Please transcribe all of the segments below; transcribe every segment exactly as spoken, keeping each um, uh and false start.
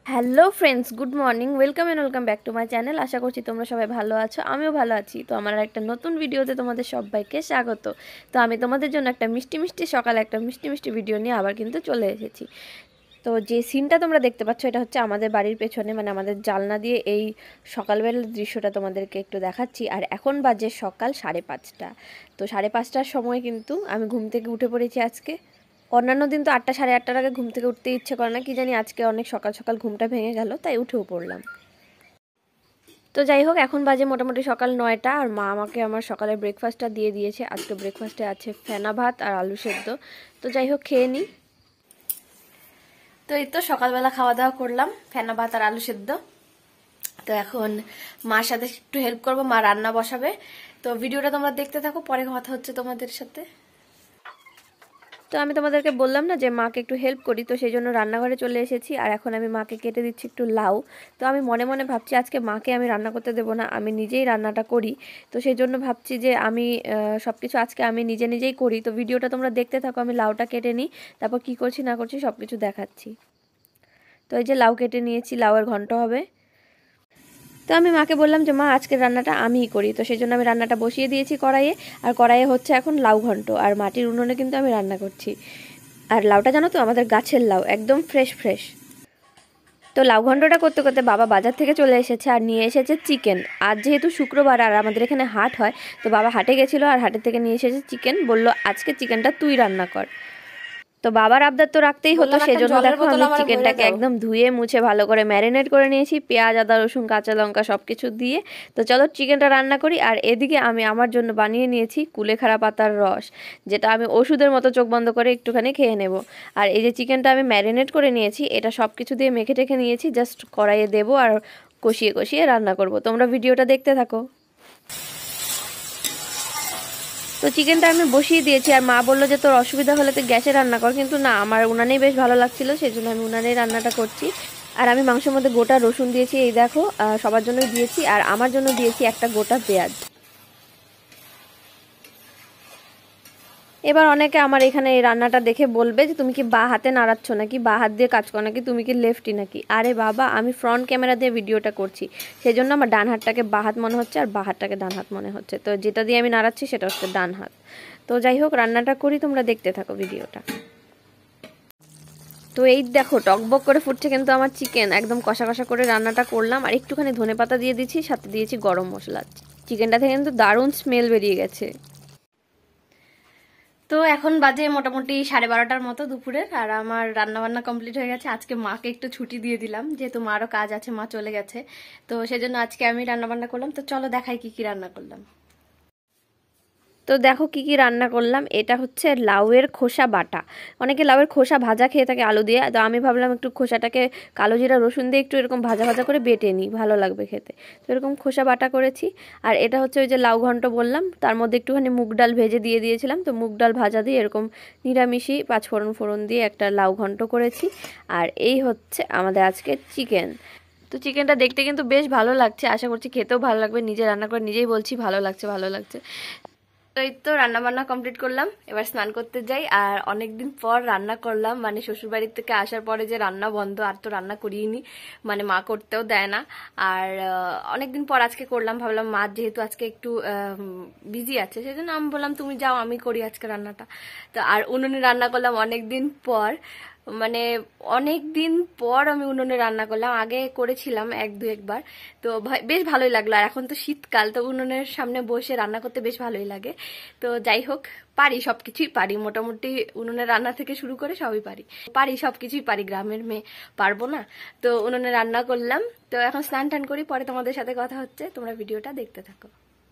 Hello friends, good morning, welcome and welcome back to my channel. আশা করছি তোমরা সবাই ভালো আছো, আমিও ভালো আছি। তো আমার একটা নতুন ভিডিওতে তোমাদের সবাইকে স্বাগত। তো আমি তোমাদের জন্য একটা মিষ্টি মিষ্টি সকালে একটা মিষ্টি মিষ্টি ভিডিও নিয়ে আবার কিন্তু চলে এসেছি। তো যে সিনটা তোমরা দেখতে পাচ্ছ এটা হচ্ছে আমাদের বাড়ির পেছনে, মানে আমাদের জানলা দিয়ে এই সকালবেলার দৃশ্যটা তোমাদেরকে একটু দেখাচ্ছি। আর এখন বাজে সকাল সাড়ে পাঁচটা। তো সাড়ে পাঁচটার সময় কিন্তু আমি ঘুম থেকে উঠে পড়েছি আজকে। অন্যান্য দিন তো আটটা সাড়ে আটটার আগে ঘুম থেকে উঠতে ইচ্ছে করে না, কি জানি আজকে অনেক সকাল সকাল ঘুমটা ভেঙে গেল, তাই উঠেও পড়লাম। তো যাই হোক, এখন বাজে মোটামুটি সকাল নয়টা, আর মা আমাকে আমার সকালের ব্রেকফাস্টটা দিয়ে দিয়েছে। আজকে ব্রেকফাস্টে আছে ফেনা ভাত আর আলু সেদ্ধ। তো যাই হোক, খেয়ে নিই। তো এই তো সকালবেলা খাওয়া দাওয়া করলাম, ফেনা ভাত আর আলু সেদ্ধ। তো এখন মার সাথে একটু হেল্প করবো, মা রান্না বসাবে। তো ভিডিওটা তোমরা দেখতে থাকো, পরে কথা হচ্ছে তোমাদের সাথে। তো আমি তোমাদেরকে বললাম না যে মাকে একটু হেল্প করি, তো সেই জন্য রান্নাঘরে চলে এসেছি। আর এখন আমি মাকে কেটে দিচ্ছি একটু লাউ। তো আমি মনে মনে ভাবছি আজকে মাকে আমি রান্না করতে দেবো না, আমি নিজেই রান্নাটা করি। তো সেই জন্য ভাবছি যে আমি সব কিছু আজকে আমি নিজে নিজেই করি। তো ভিডিওটা তোমরা দেখতে থাকো, আমি লাউটা কেটে নিই, তারপর কী করছি না করছি সব কিছু দেখাচ্ছি। তো এই যে লাউ কেটে নিয়েছি, লাউয়ের ঘন্ট হবে। তো আমি মাকে বললাম যে মা আজকের রান্নাটা আমিই করি। তো সেই জন্য আমি রান্নাটা বসিয়ে দিয়েছি কড়াইয়ে। আর কড়াইয়ে হচ্ছে এখন লাউ ঘন্ট, আর মাটির উনুনে কিন্তু আমি রান্না করছি। আর লাউটা জানো তো আমাদের গাছের লাউ, একদম ফ্রেশ ফ্রেশ। তো লাউ ঘন্টটা করতে করতে বাবা বাজার থেকে চলে এসেছে আর নিয়ে এসেছে চিকেন। আজ যেহেতু শুক্রবার আর আমাদের এখানে হাট হয়, তো বাবা হাটে গেছিলো আর হাটের থেকে নিয়ে এসেছে চিকেন। বলল আজকে চিকেনটা তুই রান্না কর। তো বাবার আবদার তো রাখতেই হতো, সেজন্য দেখো আমি চিকেনটাকে একদম ধুয়ে মুছে ভালো করে ম্যারিনেট করে নিয়েছি, পেঁয়াজ আদা রসুন কাঁচা লঙ্কা সব কিছু দিয়ে। তো চলো চিকেনটা রান্না করি। আর এদিকে আমি আমার জন্য বানিয়ে নিয়েছি কুলেখাড়া পাতার রস, যেটা আমি ওষুধের মতো চোখ বন্ধ করে একটুখানি খেয়ে নেব। আর এই যে চিকেনটা আমি ম্যারিনেট করে নিয়েছি, এটা সব কিছু দিয়ে মেখে টেখে নিয়েছি, জাস্ট কড়াইয়ে দেবো আর কষিয়ে কষিয়ে রান্না করব। তোমরা ভিডিওটা দেখতে থাকো। তো চিকেনটা আমি বসিয়ে দিয়েছি, আর মা বললো যে তোর অসুবিধা হলে তুই গ্যাসে রান্না কর, কিন্তু না, আমার উনানেই বেশ ভালো লাগছিলো, সেই জন্য আমি উনানেই রান্নাটা করছি। আর আমি মাংসের মধ্যে গোটা রসুন দিয়েছি, এই দেখো, সবার জন্যই দিয়েছি, আর আমার জন্য দিয়েছি একটা গোটা পেঁয়াজ। এবার অনেকে আমার এখানে এই রান্নাটা দেখে বলবে যে তুমি কি বা হাতে নাড়াচ্ছ নাকি, বা হাত দিয়ে কাজ করো নাকি, তুমি কি লেফটি নাকি। আরে বাবা, আমি ফ্রন্ট ক্যামেরা দিয়ে ভিডিওটা করছি, সেই জন্য আমার ডান হাতটাকে বা হাত মনে হচ্ছে আর বা হাতটাকে ডান হাত মনে হচ্ছে। তো যেটা দিয়ে আমি নাড়াচ্ছি সেটা হচ্ছে ডান হাত। তো যাই হোক, রান্নাটা করি, তোমরা দেখতে থাকো ভিডিওটা। তো এই দেখো টকবক করে ফুটছে কিন্তু আমার চিকেন, একদম কষা কষা করে রান্নাটা করলাম। আর একটুখানি ধনেপাতা দিয়ে দিচ্ছি, সাথে দিয়েছি গরম মশলা। চিকেনটা থেকে কিন্তু দারুণ স্মেল বেরিয়ে গেছে। তো এখন বাজে মোটামুটি সাড়ে বারোটার মতো দুপুরের, আর আমার রান্না বান্না কমপ্লিট হয়ে গেছে। আজকে মাকে একটু ছুটি দিয়ে দিলাম, যেহেতু মারও কাজ আছে, মা চলে গেছে। তো সেজন্য আজকে আমি রান্না বান্না করলাম। তো চলো দেখাই কি কি রান্না করলাম। তো দেখো কি কি রান্না করলাম। এটা হচ্ছে লাউয়ের খোসা বাটা। অনেকে লাউয়ের খোসা ভাজা খেয়ে থাকে আলু দিয়ে, তো আমি ভাবলাম একটু খোসাটাকে কালো জিরা রসুন দিয়ে একটু এরকম ভাজা ভাজা করে বেটে নিই, ভালো লাগবে খেতে। তো এরকম খোসা বাটা করেছি। আর এটা হচ্ছে ওই যে লাউ ঘন্ট বললাম, তার মধ্যে একটুখানি মুগ ডাল ভেজে দিয়ে দিয়েছিলাম। তো মুগ ডাল ভাজা দিয়ে এরকম নিরামিষি পাঁচ ফোড়ন ফোড়ন দিয়ে একটা লাউ ঘন্ট করেছি। আর এই হচ্ছে আমাদের আজকে চিকেন। তো চিকেনটা দেখতে কিন্তু বেশ ভালো লাগছে, আশা করছি খেতেও ভালো লাগবে। নিজে রান্না করে নিজেই বলছি ভালো লাগছে ভালো লাগছে। তো এই তো রান্না বান্না কমপ্লিট করলাম, এবার স্নান করতে যাই। আর অনেকদিন পর রান্না করলাম, মানে শ্বশুরবাড়ির থেকে আসার পরে যে রান্না বন্ধ, আর তো রান্না করিনি, মানে মা করতেও দেয় না। আর অনেকদিন পর আজকে করলাম, ভাবলাম মা যেহেতু আজকে একটু বিজি আছে, সেই জন্য আমি বললাম তুমি যাও, আমি করি আজকে রান্নাটা। তো আর উনুনে রান্না করলাম অনেকদিন পর, মানে অনেক দিন পর আমি উনুনে রান্না করলাম। আগে করেছিলাম এক দু একবার, তো বেশ ভালোই লাগলো। আর এখন তো শীতকাল, তো উনুনের সামনে বসে রান্না করতে বেশ ভালোই লাগে। তো যাই হোক, পারি, সবকিছুই পারি মোটামুটি, উনুনে রান্না থেকে শুরু করে সবই পারি পারি সবকিছুই পারি, গ্রামের মেয়ে পারবো না? তো উনুনে রান্না করলাম। তো এখন স্নান টান করি, পরে তোমাদের সাথে কথা হচ্ছে, তোমরা ভিডিওটা দেখতে থাকো।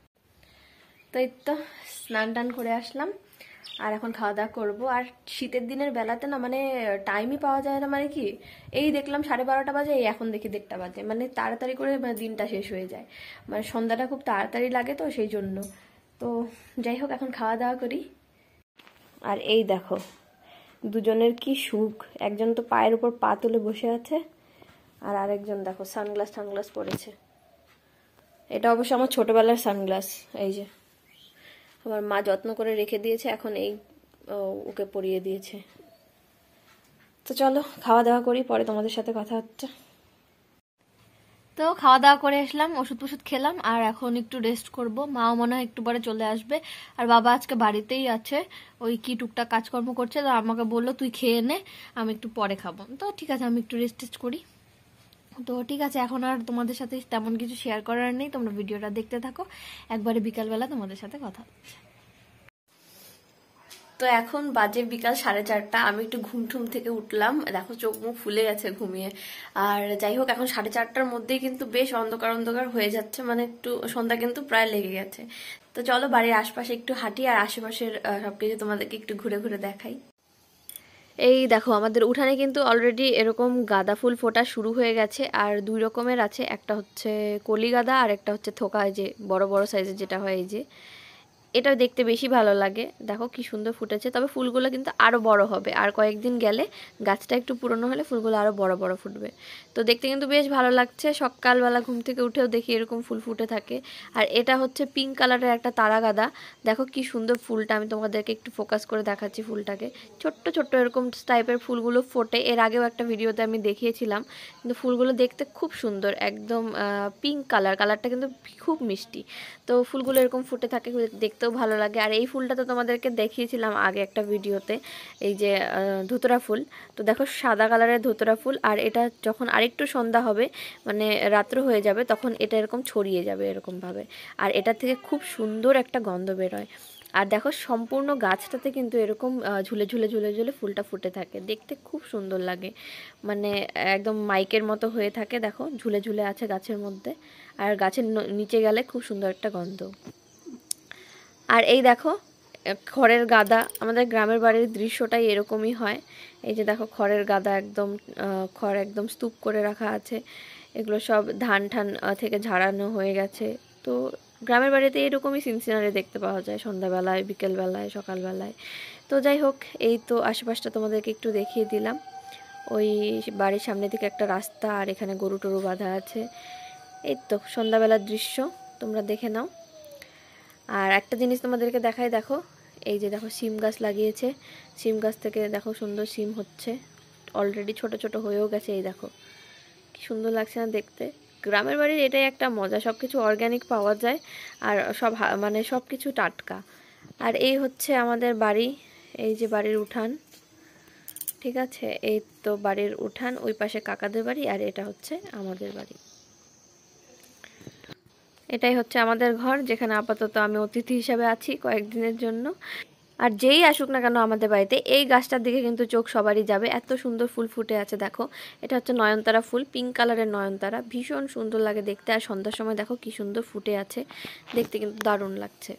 তো এই তো স্নান টান করে আসলাম, আর এখন খাওয়া দাওয়া করবো। আর শীতের দিনের বেলাতে না, মানে টাইমই পাওয়া যায় না। মানে কি, এই দেখলাম সাড়ে বারোটা বাজে, এই এখন দেখি দেড়টা বাজে, মানে তাড়াতাড়ি করে দিনটা শেষ হয়ে যায়, মানে সন্ধ্যাটা খুব তাড়াতাড়ি লাগে, তো সেই জন্য। তো যাই হোক, এখন খাওয়া দাওয়া করি। আর এই দেখো দুজনের কি সুখ, একজন তো পায়ের উপর পা তুলে বসে আছে, আর আরেকজন দেখো সানগ্লাস সানগ্লাস পরেছে। এটা অবশ্য আমার ছোটবেলার সানগ্লাস, এই যে আমার মা যত্ন করে রেখে দিয়েছে, এখন এই ওকে পরিয়ে দিয়েছে। তো চলো খাওয়া দাওয়া করি, পরে তোমাদের সাথে কথা হচ্ছে। তো খাওয়া দাওয়া করে আসলাম, ওষুধ ওষুধ খেলাম, আর এখন একটু রেস্ট করব। মাও মনে হয় একটু পরে চলে আসবে, আর বাবা আজকে বাড়িতেই আছে, ওই কি টুকটাক কাজকর্ম করছে। তো আমাকে বললো তুই খেয়ে নে, আমি একটু পরে খাবো। তো ঠিক আছে, আমি একটু রেস্ট টেস্ট করি। তো ঠিক আছে, এখন আর তোমাদের সাথে তেমন কিছু শেয়ার করার নেই, তোমরা ভিডিওটা দেখতে থাকো। একবারে বিকালবেলা তোমাদের সাথে কথা হচ্ছে। তো এখন বাজে বিকাল সাড়ে চারটা, আমি একটু ঘুম ঠুম থেকে উঠলাম, দেখো চোখ মুখ ফুলে গেছে ঘুমিয়ে। আর যাই হোক, এখন সাড়ে চারটার মধ্যেই কিন্তু বেশ অন্ধকার অন্ধকার হয়ে যাচ্ছে, মানে একটু সন্ধ্যা কিন্তু প্রায় লেগে গেছে। তো চলো বাড়ির আশপাশে একটু হাঁটি, আর আশেপাশের সবকিছু তোমাদেরকে একটু ঘুরে ঘুরে দেখাই। এই দেখো, আমাদের উঠানে কিন্তু অলরেডি এরকম গাঁদা ফুল ফোটা শুরু হয়ে গেছে, আর দুই রকমের আছে, একটা হচ্ছে কলি গাঁদা আর একটা হচ্ছে থোকা, যে বড় বড় সাইজের যেটা হয়, এই যে এটা দেখতে বেশি ভালো লাগে। দেখো কি সুন্দর ফুটেছে, তবে ফুলগুলো কিন্তু আরো বড় হবে, আর কয়েকদিন গেলে গাছটা একটু পুরনো হলে ফুলগুলো আরো বড় বড় ফুটবে। তো দেখতে কিন্তু বেশ ভালো লাগছে, সকালবেলা ঘুম থেকে উঠেও দেখি এরকম ফুল ফুটে থাকে। আর এটা হচ্ছে পিঙ্ক কালারের একটা তারা গাঁদা, দেখো কি সুন্দর ফুলটা, আমি তোমাদেরকে একটু ফোকাস করে দেখাচ্ছি ফুলটাকে। ছোট্ট ছোট্ট এরকম টাইপের ফুলগুলো ফোটে, এর আগেও একটা ভিডিওতে আমি দেখিয়েছিলাম, কিন্তু ফুলগুলো দেখতে খুব সুন্দর, একদম পিঙ্ক কালার, কালারটা কিন্তু খুব মিষ্টি। তো ফুলগুলো এরকম ফুটে থাকে, দেখতেও ভালো লাগে। আর এই ফুলটা তো তোমাদেরকে দেখিয়েছিলাম আগে একটা ভিডিওতে, এই যে ধুতরা ফুল। তো দেখো সাদা কালারের ধুতরা ফুল, আর এটা যখন আরেকটু সন্ধ্যা হবে, মানে রাত্র হয়ে যাবে, তখন এটা এরকম ছড়িয়ে যাবে এরকমভাবে, আর এটা থেকে খুব সুন্দর একটা গন্ধ বেরোয়। আর দেখো সম্পূর্ণ গাছটাতে কিন্তু এরকম ঝুলে ঝুলে ঝুলে ঝুলে ফুলটা ফুটে থাকে, দেখতে খুব সুন্দর লাগে, মানে একদম মাইকের মতো হয়ে থাকে। দেখো ঝুলে ঝুলে আছে গাছের মধ্যে, আর গাছের নিচে গেলে খুব সুন্দর একটা গন্ধ। আর এই দেখো খড়ের গাদা, আমাদের গ্রামের বাড়ির দৃশ্যটাই এরকমই হয়। এই যে দেখো খড়ের গাদা, একদম খড় একদম স্তূপ করে রাখা আছে, এগুলো সব ধান ঠান থেকে ঝাড়ানো হয়ে গেছে। তো গ্রামের বাড়িতে এরকমই সিনসিনারি দেখতে পাওয়া যায় সন্ধ্যাবেলায়, বিকেলবেলায়, সকালবেলায়। তো যাই হোক, এই তো আশেপাশটা তোমাদেরকে একটু দেখিয়ে দিলাম। ওই বাড়ির সামনে থেকে একটা রাস্তা, আর এখানে গরু টরু বাঁধা আছে। এই তো সন্ধ্যাবেলার দৃশ্য, তোমরা দেখে নাও। আর একটা জিনিস তোমাদেরকে দেখাই, দেখো এই যে দেখো সিম গাছ লাগিয়েছে, সিম গাছ থেকে দেখো সুন্দর সিম হচ্ছে, অলরেডি ছোট ছোট হয়েও গেছে। এই দেখো কি সুন্দর লাগছে না দেখতে। গ্রামের বাড়ির এটাই একটা মজা, সব কিছু অর্গ্যানিক পাওয়া যায়, আর সব মানে সব কিছু টাটকা। আর এই হচ্ছে আমাদের বাড়ি, এই যে বাড়ির উঠান, ঠিক আছে, এই তো বাড়ির উঠান, ওই পাশে কাকাদের বাড়ি, আর এটা হচ্ছে আমাদের বাড়ি। এটাই হচ্ছে আমাদের ঘর, যেখানে আপাতত আমি অতিথি হিসাবে আছি কয়েকদিনের জন্য। আর যেই আসুক না কেন আমাদের বাড়িতে, এই গাছটার দিকে কিন্তু চোখ সবারই যাবে, এত সুন্দর ফুল ফুটে আছে। দেখো এটা হচ্ছে নয়নতারা ফুল, পিঙ্ক কালারের নয়নতারা, ভীষণ সুন্দর লাগে দেখতে। আর সন্ধ্যার সময় দেখো কি সুন্দর ফুটে আছে, দেখতে কিন্তু দারুণ লাগছে।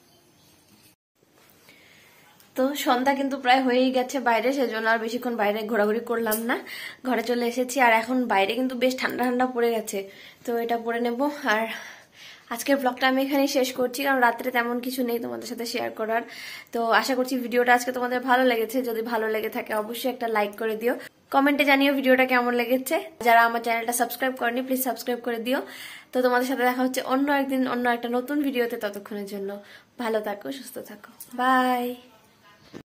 তো সন্ধ্যা কিন্তু প্রায় হয়েই গেছে বাইরে, সেজন্য আর বেশিক্ষণ বাইরে ঘোরাঘুরি করলাম না, ঘরে চলে এসেছি। আর এখন বাইরে কিন্তু বেশ ঠান্ডা ঠান্ডা পড়ে গেছে, তো এটা পরে নেব। আর আজকের ব্লগটা আমি এখানেই শেষ করছি, কারণ রাত্রে তেমন কিছু নেই তোমাদের সাথে শেয়ার করার। তো আশা করছি ভিডিওটা আজকে তোমাদের ভালো লেগেছে, যদি ভালো লেগে থাকে অবশ্যই একটা লাইক করে দিও, কমেন্টে জানিও ভিডিওটা কেমন লেগেছে। যারা আমার চ্যানেলটা সাবস্ক্রাইব করেনি প্লিজ সাবস্ক্রাইব করে দিও। তো তোমাদের সাথে দেখা হচ্ছে অন্য একদিন অন্য একটা নতুন ভিডিওতে, ততক্ষণের জন্য ভালো থাকো, সুস্থ থাকো, বাই।